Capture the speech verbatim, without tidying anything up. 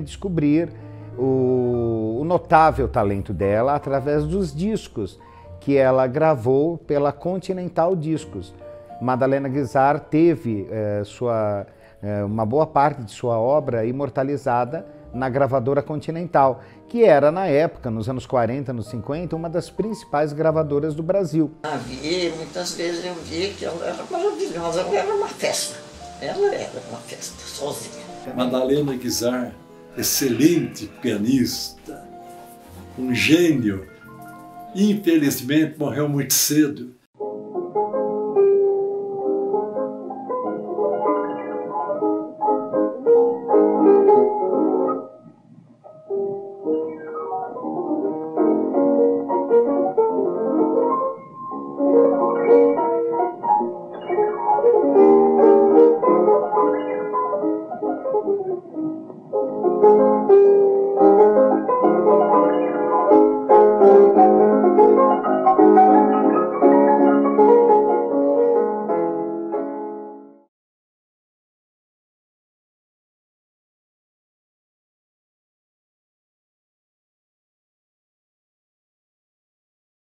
descobrir o, o notável talento dela através dos discos que ela gravou pela Continental Discos. Madalena Guizar teve eh, sua, eh, uma boa parte de sua obra imortalizada na gravadora Continental, que era, na época, nos anos quarenta, nos cinquenta, uma das principais gravadoras do Brasil. Ah, vi, muitas vezes eu vi que ela era maravilhosa, ela era uma festa. Ela era uma festa, sozinha. Madalena Guizar, excelente pianista, um gênio, infelizmente morreu muito cedo.